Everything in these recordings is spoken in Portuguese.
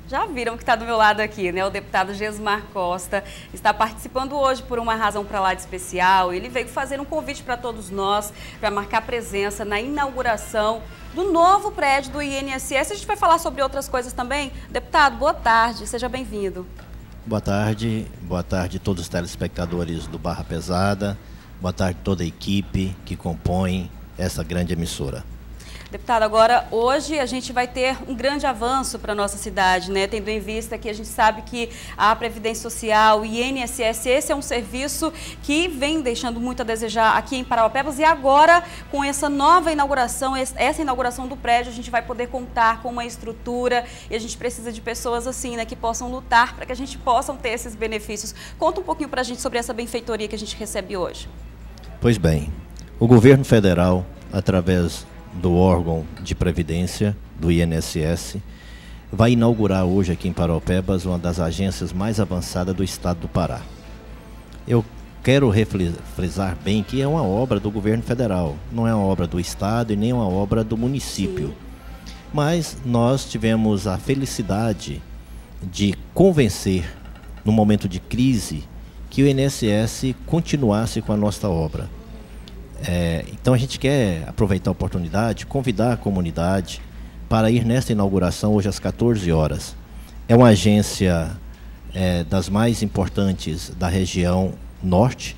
Já viram que está do meu lado aqui, né? O deputado Gesmar Costa está participando hoje por uma razão para lá de especial. Ele veio fazer um convite para todos nós para marcar presença na inauguração do novo prédio do INSS. A gente vai falar sobre outras coisas também. Deputado, boa tarde, seja bem-vindo. Boa tarde a todos os telespectadores do Barra Pesada, boa tarde a toda a equipe que compõe essa grande emissora. Deputado, agora hoje a gente vai ter um grande avanço para a nossa cidade, né? Tendo em vista que a gente sabe que a Previdência Social, o INSS, esse é um serviço que vem deixando muito a desejar aqui em Parauapebas, e agora com essa nova inauguração, essa inauguração do prédio, a gente vai poder contar com uma estrutura, e a gente precisa de pessoas assim, né, que possam lutar para que a gente possa ter esses benefícios. Conta um pouquinho para a gente sobre essa benfeitoria que a gente recebe hoje. Pois bem, o governo federal, através do órgão de previdência do INSS, vai inaugurar hoje aqui em Parauapebas uma das agências mais avançadas do estado do Pará. Eu quero frisar bem que é uma obra do governo federal, não é uma obra do estado e nem uma obra do município. Sim. Mas nós tivemos a felicidade de convencer, no momento de crise, que o INSS continuasse com a nossa obra. Então a gente quer aproveitar a oportunidade, convidar a comunidade para ir nesta inauguração hoje às 14 horas. É uma agência das mais importantes da região norte.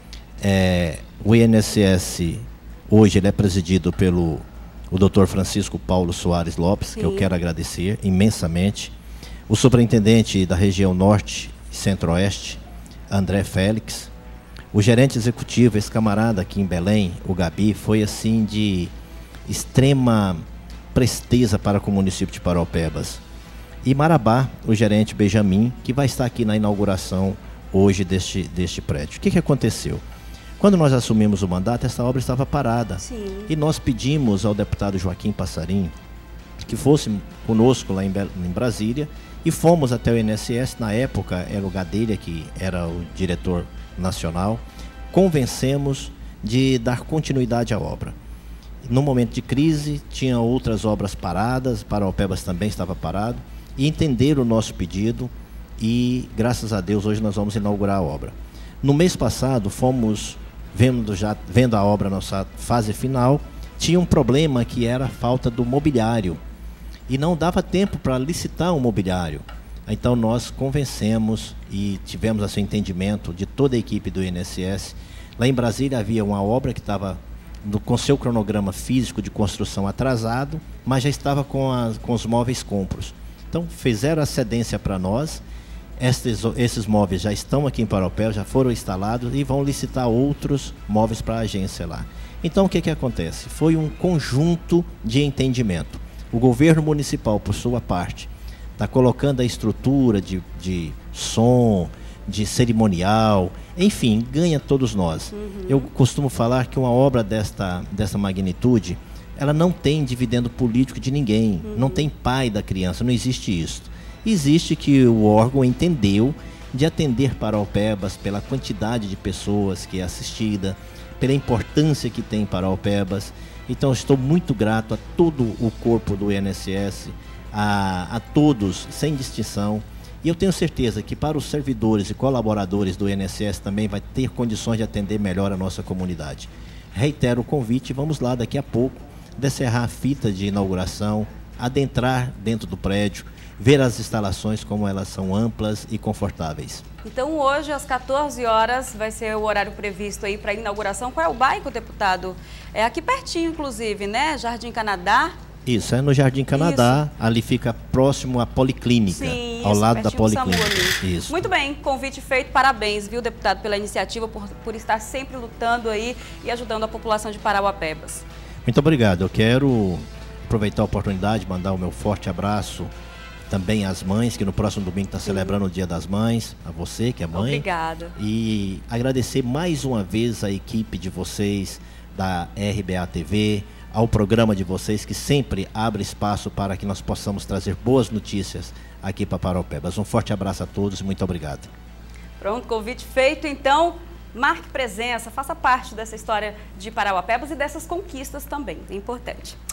O INSS hoje ele é presidido pelo Dr. Francisco Paulo Soares Lopes, Sim. que eu quero agradecer imensamente. O superintendente da região norte e centro-oeste, André Félix. O gerente executivo, esse camarada aqui em Belém, o Gabi, foi assim de extrema presteza para o município de Parauapebas. E Marabá, o gerente Benjamin, que vai estar aqui na inauguração hoje deste prédio. O que aconteceu? Quando nós assumimos o mandato, essa obra estava parada. Sim. E nós pedimos ao deputado Joaquim Passarim que fosse conosco lá em Brasília, e fomos até o INSS. Na época era o Gadelha que era o diretor nacional. Convencemos de dar continuidade à obra. No momento de crise, tinha outras obras paradas, Parauapebas também estava parado, e entenderam o nosso pedido, e graças a Deus hoje nós vamos inaugurar a obra. No mês passado fomos vendo a obra na nossa fase final. Tinha um problema que era a falta do mobiliário, e não dava tempo para licitar um mobiliário. Então nós convencemos e tivemos assim, entendimento de toda a equipe do INSS. Lá em Brasília havia uma obra que estava com seu cronograma físico de construção atrasado, mas já estava com os móveis compros. Então fizeram a cedência para nós. Esses móveis já estão aqui em Parauapebas, já foram instalados, e vão licitar outros móveis para a agência lá. Então o que acontece? Foi um conjunto de entendimento. O governo municipal, por sua parte, está colocando a estrutura de som, de cerimonial, enfim, ganha todos nós. Eu costumo falar que uma obra desta magnitude, ela não tem dividendo político de ninguém, não tem pai da criança, não existe isso. Existe que o órgão entendeu de atender Parauapebas pela quantidade de pessoas que é assistida, pela importância que tem Parauapebas. Então estou muito grato a todo o corpo do INSS, a todos, sem distinção. E eu tenho certeza que para os servidores e colaboradores do INSS também vai ter condições de atender melhor a nossa comunidade. Reitero o convite, vamos lá daqui a pouco, descerrar a fita de inauguração, adentrar dentro do prédio, ver as instalações como elas são amplas e confortáveis. Então hoje às 14 horas vai ser o horário previsto aí para a inauguração. Qual é o bairro, deputado? É aqui pertinho, inclusive, né? Jardim Canadá. Isso, é no Jardim Canadá. Isso. Ali fica próximo à Policlínica. Sim, ao isso, lado da Policlínica. Isso. Muito bem, convite feito. Parabéns, viu, deputado, pela iniciativa, por estar sempre lutando aí e ajudando a população de Parauapebas. Muito obrigado. Eu quero aproveitar a oportunidade de mandar o meu forte abraço também às mães, que no próximo domingo está celebrando o Dia das Mães, a você que é mãe. Obrigada. E agradecer mais uma vez a equipe de vocês da RBA TV, ao programa de vocês que sempre abre espaço para que nós possamos trazer boas notícias aqui para Parauapebas. Um forte abraço a todos e muito obrigado. Pronto, convite feito, então marque presença, faça parte dessa história de Parauapebas e dessas conquistas também, é importante.